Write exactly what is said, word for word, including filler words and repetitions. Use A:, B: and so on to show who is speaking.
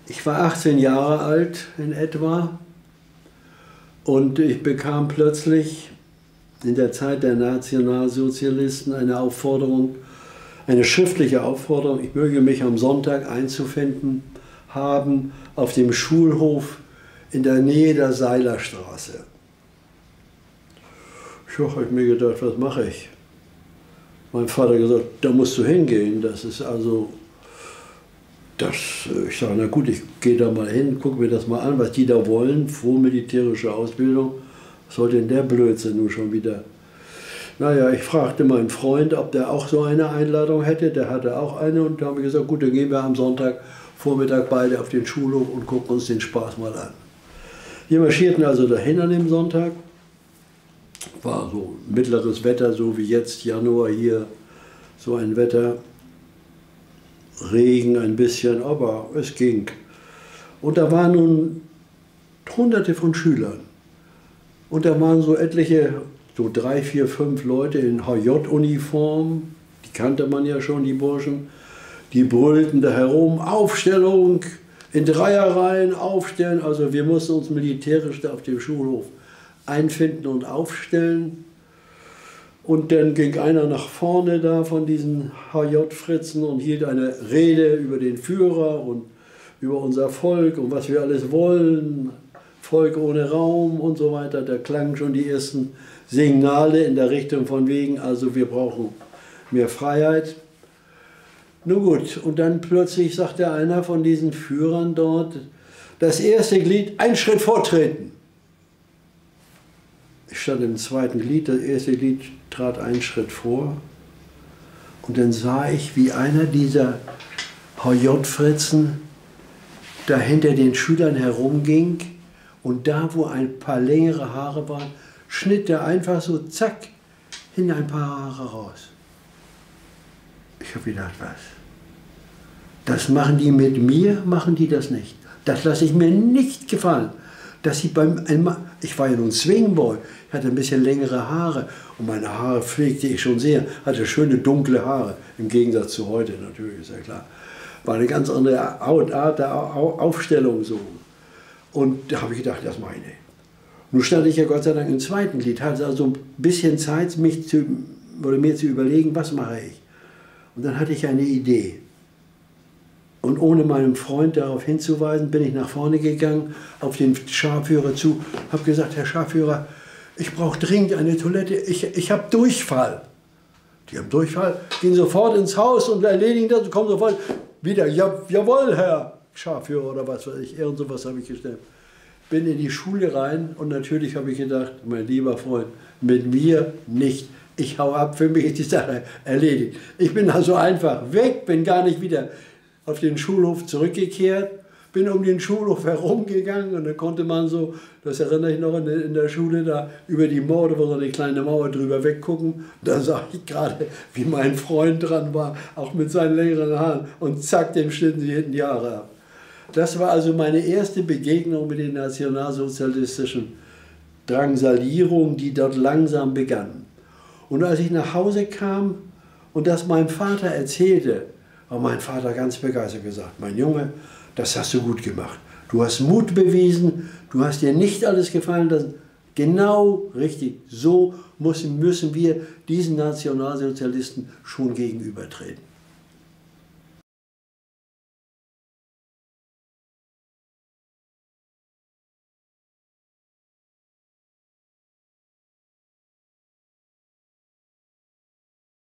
A: Ich war achtzehn Jahre alt in etwa und ich bekam plötzlich in der Zeit der Nationalsozialisten eine Aufforderung, eine schriftliche Aufforderung, ich möge mich am Sonntag einzufinden haben auf dem Schulhof in der Nähe der Seilerstraße. Ich habe mir gedacht, was mache ich? Mein Vater hat gesagt, da musst du hingehen, das ist also... Das, ich sage, na gut, ich gehe da mal hin, gucke mir das mal an, was die da wollen, vormilitärische Ausbildung. Was soll denn der Blödsinn nun schon wieder? Naja, ich fragte meinen Freund, ob der auch so eine Einladung hätte. Der hatte auch eine und da haben wir gesagt, gut, dann gehen wir am Sonntagvormittag beide auf den Schulhof und gucken uns den Spaß mal an. Wir marschierten also dahin an dem Sonntag. War so mittleres Wetter, so wie jetzt, Januar hier, so ein Wetter. Regen ein bisschen, aber es ging. Und da waren nun hunderte von Schülern. Und da waren so etliche, so drei, vier, fünf Leute in H J-Uniform, die kannte man ja schon, die Burschen, die brüllten da herum, Aufstellung, in Dreierreihen aufstellen. Also wir mussten uns militärisch da auf dem Schulhof einfinden und aufstellen. Und dann ging einer nach vorne da von diesen H J-Fritzen und hielt eine Rede über den Führer und über unser Volk und was wir alles wollen, Volk ohne Raum und so weiter. Da klangen schon die ersten Signale in der Richtung von wegen, also wir brauchen mehr Freiheit. Nun gut, und dann plötzlich sagte einer von diesen Führern dort, das erste Glied, einen Schritt vortreten. Ich stand im zweiten Glied, das erste Glied trat einen Schritt vor und dann sah ich, wie einer dieser H J-Fritzen da hinter den Schülern herumging und da, wo ein paar längere Haare waren, schnitt er einfach so, zack, hin ein paar Haare raus. Ich habe gedacht, was? Das machen die mit mir, machen die das nicht. Das lasse ich mir nicht gefallen. Dass sie beim, ich war ja nun Swingboy, ich hatte ein bisschen längere Haare und meine Haare pflegte ich schon sehr, hatte schöne dunkle Haare, im Gegensatz zu heute natürlich, ist ja klar. War eine ganz andere Art der Aufstellung so. Und da habe ich gedacht, das mache ich nicht. Nun stand ich ja Gott sei Dank im zweiten Glied, hatte also ein bisschen Zeit, mich zu, oder mir zu überlegen, was mache ich. Und dann hatte ich eine Idee. Und ohne meinem Freund darauf hinzuweisen, bin ich nach vorne gegangen, auf den Scharführer zu, habe gesagt, Herr Scharführer, ich brauche dringend eine Toilette, ich, ich habe Durchfall. Die haben Durchfall, gehen sofort ins Haus und erledigen das, kommen sofort wieder, ja, jawohl, Herr Scharführer oder was weiß ich, irgend sowas habe ich gestellt. Bin in die Schule rein und natürlich habe ich gedacht, mein lieber Freund, mit mir nicht. Ich hau ab, für mich ist die Sache erledigt. Ich bin also einfach weg, bin gar nicht wieder auf den Schulhof zurückgekehrt, bin um den Schulhof herumgegangen und da konnte man so, das erinnere ich noch in der Schule, da über die Mauer, wo so eine kleine Mauer drüber weggucken. Da sah ich gerade, wie mein Freund dran war, auch mit seinen längeren Haaren und zack, dem schnitten sie hinten die Haare ab. Das war also meine erste Begegnung mit den nationalsozialistischen Drangsalierungen, die dort langsam begannen. Und als ich nach Hause kam und das meinem Vater erzählte, war mein Vater ganz begeistert gesagt, mein Junge, das hast du gut gemacht. Du hast Mut bewiesen, du hast dir nicht alles gefallen lassen. Genau richtig, so müssen wir diesen Nationalsozialisten schon gegenübertreten.